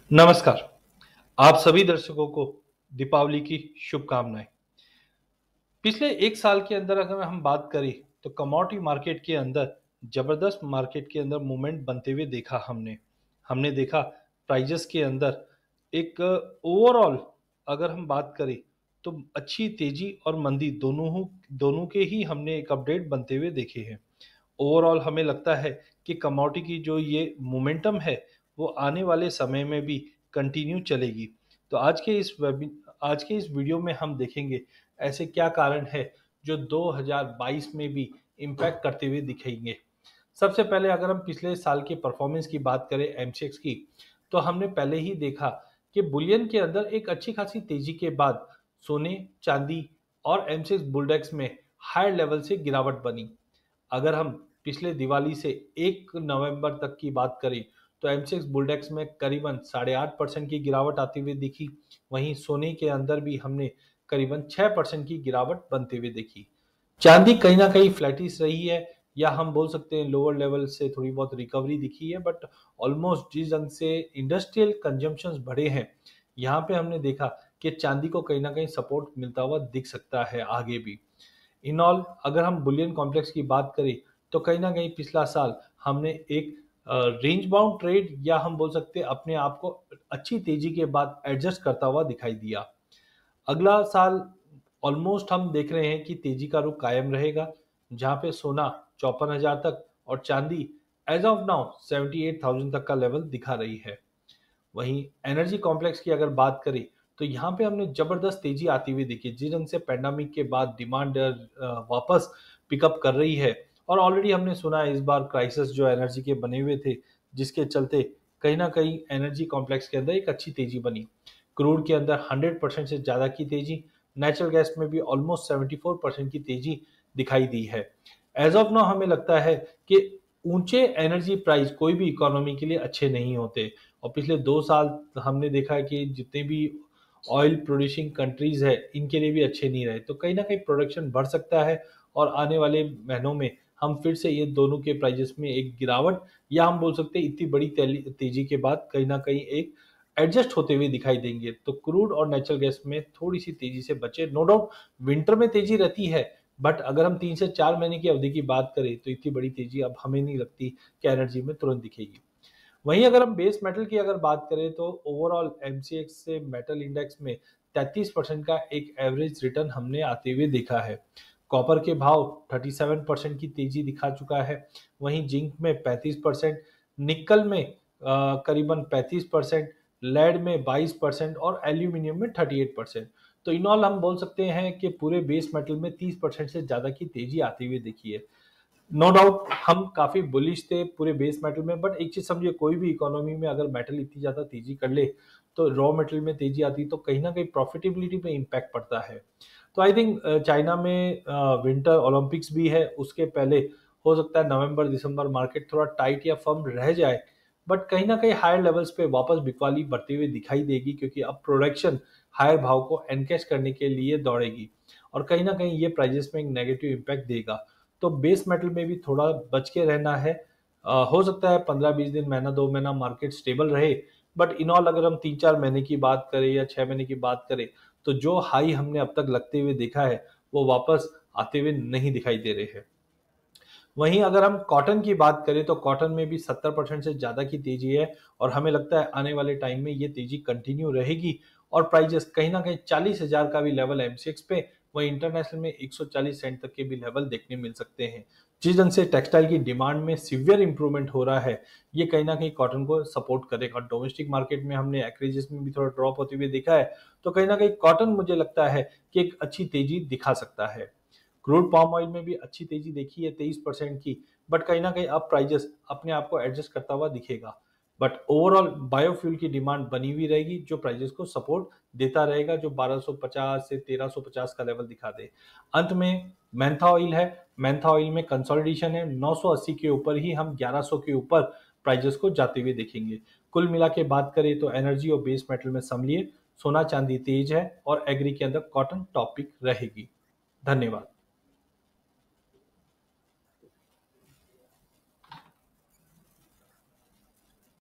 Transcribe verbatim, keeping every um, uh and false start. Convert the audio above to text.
नमस्कार। आप सभी दर्शकों को दीपावली की शुभकामनाएँ। पिछले एक साल के अंदर अगर हम बात करें तो कमोडिटी मार्केट के अंदर ज़बरदस्त मार्केट के अंदर मूवमेंट बनते हुए देखा हमने। हमने देखा प्राइजेस के अंदर एक ओवरऑल अगर हम बात करें तो अच्छी तेज़ी और मंदी दोनों हु दोनों के ही हमने एक अपडेट बनते हुए देखे हैं। ओवरऑल हमें लगता है कि कमोडिटी की जो ये मोमेंटम है वो आने वाले समय में भी कंटिन्यू चलेगी। तो आज के इस वेबि आज के इस वीडियो में हम देखेंगे ऐसे क्या कारण है जो दो हज़ार बाईस में भी इम्पैक्ट करते हुए दिखेंगे। सबसे पहले अगर हम पिछले साल के परफॉर्मेंस की बात करें एमसीएक्स की, तो हमने पहले ही देखा कि बुलियन के अंदर एक अच्छी खासी तेजी के बाद सोने, चांदी और एमसीएक्स बुलडेक्स में हायर लेवल से गिरावट बनी। अगर हम पिछले दिवाली से एक नवंबर तक की बात करें तो एमसीएक्स बुलडेक्स में करीबन साढ़े आठ परसेंट की गिरावट आती हुई दिखी। वहीं सोने के अंदर भी हमने करीबन छह परसेंट की गिरावट बनते हुए देखी। चांदी कहीं ना कहीं फ्लैटिश रही है या हम बोल सकते हैं लोअर लेवल से थोड़ी बहुत रिकवरी दिखी है, बट ऑलमोस्ट जिस ढंग से इंडस्ट्रियल कंजम्पशन बढ़े हैं यहाँ पे हमने देखा कि चांदी को कहीं ना कहीं सपोर्ट मिलता हुआ दिख सकता है आगे भी। इन ऑल अगर हम बुलियन कॉम्प्लेक्स की बात करें तो कहीं ना कहीं पिछला साल हमने एक रेंज बाउंड ट्रेड या हम बोल सकते हैं अपने आप को अच्छी तेजी के बाद एडजस्ट करता हुआ दिखाई दिया। अगला साल ऑलमोस्ट हम देख रहे हैं कि तेजी का रुख कायम रहेगा, जहां पे सोना चौपन हजार तक और चांदी as of now seventy eight thousand तक का लेवल दिखा रही है। वहीं एनर्जी कॉम्प्लेक्स की अगर बात करें तो यहाँ पे हमने जबरदस्त तेजी आती हुई देखी। जिस ढंग से पेंडेमिक के बाद डिमांड वापस पिकअप कर रही है और ऑलरेडी हमने सुना है इस बार क्राइसिस जो एनर्जी के बने हुए थे, जिसके चलते कहीं ना कहीं एनर्जी कॉम्प्लेक्स के अंदर एक अच्छी तेजी बनी। क्रूड के अंदर हंड्रेड परसेंट से ज़्यादा की तेजी, नेचुरल गैस में भी ऑलमोस्ट सेवेंटी फोर परसेंट की तेजी दिखाई दी है। एज ऑफ नाउ हमें लगता है कि ऊंचे एनर्जी प्राइस कोई भी इकोनॉमी के लिए अच्छे नहीं होते और पिछले दो साल हमने देखा है कि जितने भी ऑयल प्रोड्यूसिंग कंट्रीज है इनके लिए भी अच्छे नहीं रहे। तो कहीं ना कहीं प्रोडक्शन बढ़ सकता है और आने वाले महीनों में हम फिर से ये दोनों के प्राइजेस में एक गिरावट या हम बोल सकते हैं इतनी बड़ी तेजी के बाद कहीं ना कहीं एक एडजस्ट होते हुए दिखाई देंगे। तो क्रूड और नेचुरल गैस में थोड़ी सी तेजी से बचे। नो डाउट विंटर में तेजी रहती है, बट अगर हम तीन से चार महीने की अवधि की बात करें तो इतनी बड़ी तेजी अब हमें नहीं लगती कि एनर्जी में तुरंत दिखेगी। वहीं अगर हम बेस मेटल की अगर बात करें तो ओवरऑल एमसीएक्स से मेटल इंडेक्स में तैंतीस परसेंट का एक एवरेज रिटर्न हमने आते हुए देखा है। कॉपर के भाव सैंतीस परसेंट की तेजी दिखा चुका है। वहीं जिंक में पैंतीस परसेंट, निकल में अ, करीबन पैंतीस परसेंट, लेड में बाईस परसेंट और एल्यूमिनियम में अड़तीस परसेंट। तो इन ऑल हम बोल सकते हैं कि पूरे बेस मेटल में तीस परसेंट से ज्यादा की तेजी आती हुई देखी है। नो डाउट हम काफी बुलिश थे पूरे बेस मेटल में, बट एक चीज समझिए कोई भी इकोनॉमी में अगर मेटल इतनी ज्यादा तेजी कर ले तो रॉ मेटल में तेजी आती तो कहीं ना कहीं प्रॉफिटेबिलिटी पे इम्पैक्ट पड़ता है। तो आई थिंक चाइना में विंटर ओलंपिक्स भी है, उसके पहले हो सकता है नवंबर दिसंबर मार्केट थोड़ा टाइट या फर्म रह जाए, बट कहीं ना कहीं हायर लेवल्स पे वापस बिकवाली बढ़ती हुई दिखाई देगी क्योंकि अब प्रोडक्शन हायर भाव को एनकैश करने के लिए दौड़ेगी और कहीं ना कहीं ये प्राइजेस में एक नेगेटिव इम्पैक्ट देगा। तो बेस मेटल में भी थोड़ा बच के रहना है। अ, हो सकता है पंद्रह बीस दिन, महीना दो महीना मार्केट स्टेबल रहे, बट इन ऑल अगर हम तीन चार महीने की बात करें या छह महीने की बात करें तो जो हाई हमने अब तक लगते हुए देखा है वो वापस आते हुए नहीं दिखाई दे रहे हैं। वहीं अगर हम कॉटन की बात करें तो कॉटन में भी सत्तर परसेंट से ज़्यादा की तेजी है और हमें लगता है आने वाले टाइम में ये तेजी कंटिन्यू रहेगी और प्राइजेस कहीं ना कहीं चालीस हजार का भी लेवल एमसीएक्स पे, वहीं इंटरनेशनल में एक सौ चालीस सेंट तक के भी लेवल देखने मिल सकते हैं। जिस ढंग से टेक्सटाइल की डिमांड में सीवियर इंप्रूवमेंट हो रहा है ये कहीं ना कहीं कॉटन को सपोर्ट करेगा। डोमेस्टिक मार्केट में हमने एक्रेजेस में भी थोड़ा ड्रॉप होते हुए देखा है, तो कहीं ना कहीं कॉटन मुझे लगता है कि एक अच्छी तेजी दिखा सकता है। क्रूड पाम ऑयल में भी अच्छी तेजी देखी है तेईस परसेंट की, बट कहीं ना कहीं अब प्राइजेस अपने आप को एडजस्ट करता हुआ दिखेगा। बट ओवरऑल बायोफ्यूल की डिमांड बनी हुई रहेगी जो प्राइजेस को सपोर्ट देता रहेगा, जो बारह सौ पचास से तेरह सौ पचास का लेवल दिखा दे। अंत में मेंथा ऑयल है, मेंथा ऑयल में कंसोलिडेशन है, नौ सौ अस्सी के ऊपर ही हम ग्यारह सौ के ऊपर प्राइजेस को जाते हुए देखेंगे। कुल मिला के बात करें तो एनर्जी और बेस मेटल में समझिए सोना चांदी तेज है और एग्री के अंदर कॉटन टॉपिक रहेगी। धन्यवाद।